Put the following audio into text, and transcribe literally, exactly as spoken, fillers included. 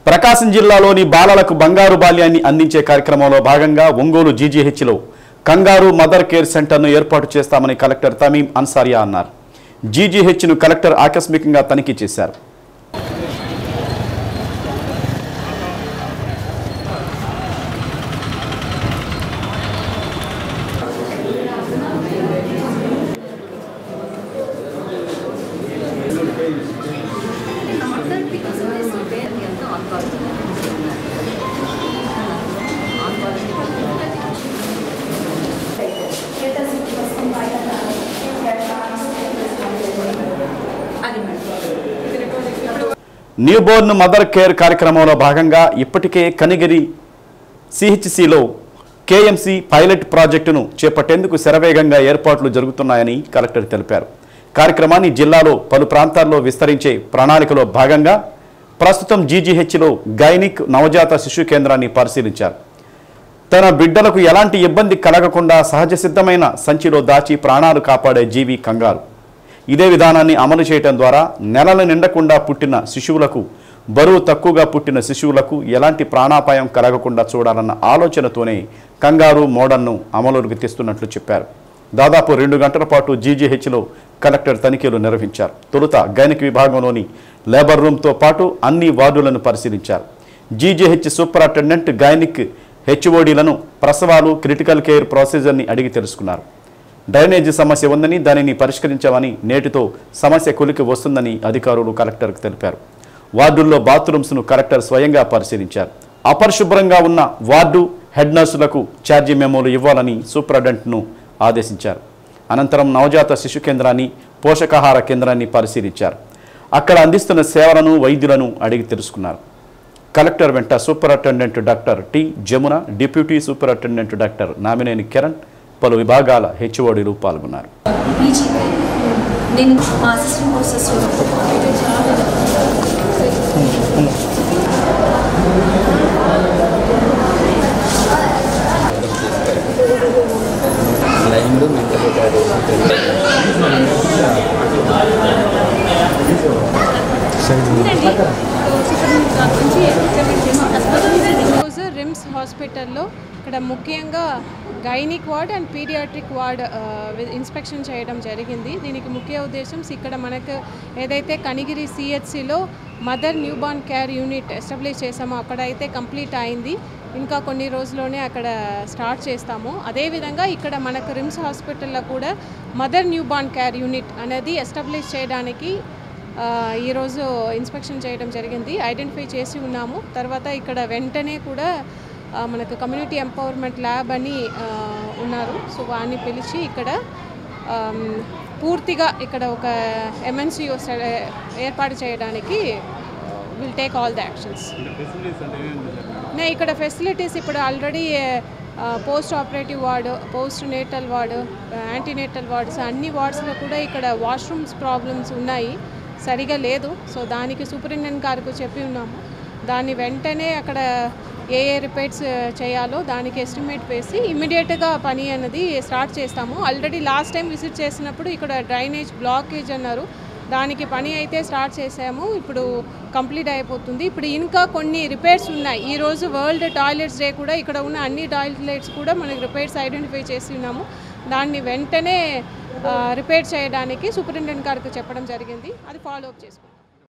ప్రకాశం జిల్లాలోని బాలలకు బంగారు బాల్యాన్ని అందించే కార్యక్రమంలో భాగంగా ఒంగోలు జీజీహెచ్లో కంగారు మదర్ కేర్ సెంటర్ను ఏర్పాటు చేస్తామని కలెక్టర్ తమీం అన్సారియా అన్నారు. జీజీహెచ్ను కలెక్టర్ ఆకస్మికంగా తనిఖీ చేశారు. న్యూబోర్న్ మదర్ కేర్ కార్యక్రమంలో భాగంగా ఇప్పటికే కనిగిరి సిహెచ్సిలో కేఎంసి పైలట్ ప్రాజెక్టును చేపట్టేందుకు శరవేగంగా ఏర్పాట్లు జరుగుతున్నాయని కలెక్టర్ తెలిపారు. కార్యక్రమాన్ని జిల్లాలో పలు ప్రాంతాల్లో విస్తరించే ప్రణాళికలో భాగంగా ప్రస్తుతం జీజీహెచ్లో గైనిక్ నవజాత శిశు కేంద్రాన్ని పరిశీలించారు. తన బిడ్డలకు ఎలాంటి ఇబ్బంది కలగకుండా సహజ సిద్ధమైన సంచిలో దాచి ప్రాణాలు కాపాడే జీవి కంగారు. ఇదే విధానాన్ని అమలు చేయడం ద్వారా నెలలు నిండకుండా పుట్టిన శిశువులకు, బరువు తక్కువగా పుట్టిన శిశువులకు ఎలాంటి ప్రాణాపాయం కలగకుండా చూడాలన్న ఆలోచనతోనే కంగారు మోడల్ను అమలులోకి తెస్తున్నట్లు చెప్పారు. దాదాపు రెండు గంటల పాటు జీజీహెచ్లో కలెక్టర్ తనిఖీలు నిర్వహించారు. తొలుత గైనిక్ విభాగంలోని లేబర్ రూమ్తో పాటు అన్ని వార్డులను పరిశీలించారు. జీజీహెచ్ సూపరింటెండెంట్ గైనిక్ హెచ్ఓడీలను ప్రసవాలు, క్రిటికల్ కేర్ ప్రొసీజర్ని అడిగి తెలుసుకున్నారు. డ్రైనేజీ సమస్య ఉందని, దానిని పరిష్కరించామని, నేటితో సమస్య కొలికి వస్తుందని అధికారులు కలెక్టర్కు తెలిపారు. వార్డుల్లో బాత్రూమ్స్ను కలెక్టర్ స్వయంగా పరిశీలించారు. అపరిశుభ్రంగా ఉన్న వార్డు హెడ్ నర్సులకు ఛార్జీ మెమోలు ఇవ్వాలని సూపరింటెండెంట్ను ఆదేశించారు. అనంతరం నవజాత శిశు కేంద్రాన్ని, పోషకాహార కేంద్రాన్ని పరిశీలించారు. అక్కడ అందిస్తున్న సేవలను, వైద్యులను అడిగి తెలుసుకున్నారు. కలెక్టర్ వెంట superintendent doctor T Jamuna, deputy superintendent doctor Namineni Kiran, పలు విభాగాల హెచ్ఓడీలు పాల్గొన్నారు. రిమ్స్ హాస్పిటల్లో ఇక్కడ ముఖ్యంగా gynaec ward and paediatric ward inspection చేయడం జరిగింది. దీనికి ముఖ్య ఉద్దేశం ఇక్కడ మనకు ఏదైతే కనిగిరి సిహెచ్సిలో mother newborn care unit establish చేసామో అక్కడైతే కంప్లీట్ అయింది. ఇంకా కొన్ని రోజుల్లోనే అక్కడ స్టార్ట్ చేస్తాము. అదేవిధంగా ఇక్కడ మనకు రిమ్స్ హాస్పిటల్లో కూడా మదర్ న్యూబార్న్ కేర్ యూనిట్ అనేది ఎస్టాబ్లిష్ చేయడానికి ఈరోజు ఇన్స్పెక్షన్ చేయడం జరిగింది. ఐడెంటిఫై చేసి ఉన్నాము. తర్వాత ఇక్కడ వెంటనే కూడా మనకు కమ్యూనిటీ ఎంపవర్మెంట్ ల్యాబ్ అని ఉన్నారు. సో వారిని పిలిచి ఇక్కడ పూర్తిగా ఇక్కడ ఒక ఎంఎన్సిఓ ఏర్పాటు చేయడానికి will take all the actions. ఇక్కడ ఫెసిలిటీస్ ఇప్పుడు already post operative ward, post natal ward, antenatal wards అన్ని వార్డ్స్లో కూడా ఇక్కడ వాష్రూమ్స్ ప్రాబ్లమ్స్ ఉన్నాయి, సరిగా లేదు. సో దానికి సూపరింటెండెంట్ గారికి చెప్పి ఉన్నాము. దాన్ని వెంటనే అక్కడ ఏ ఏ రిపేర్స్ చేయాలో దానికి ఎస్టిమేట్ వేసి ఇమ్మీడియట్గా పని అనేది స్టార్ట్ చేస్తాము. ఆల్రెడీ లాస్ట్ టైం విజిట్ చేసినప్పుడు ఇక్కడ డ్రైనేజ్ బ్లాకేజ్ అన్నారు, దానికి పని అయితే స్టార్ట్ చేసాము. ఇప్పుడు కంప్లీట్ అయిపోతుంది. ఇప్పుడు ఇంకా కొన్ని రిపేర్స్ ఉన్నాయి. ఈరోజు వరల్డ్ టాయిలెట్స్ డే కూడా ఇక్కడ ఉన్న అన్ని టాయిలెట్స్ కూడా మనకి రిపేర్స్ ఐడెంటిఫై చేసి ఉన్నాము. దాన్ని వెంటనే రిపేర్ చేయడానికి సూపరింటెండెంట్ గారికి చెప్పడం జరిగింది. అది ఫాలో అప్ చేసుకుంటాం.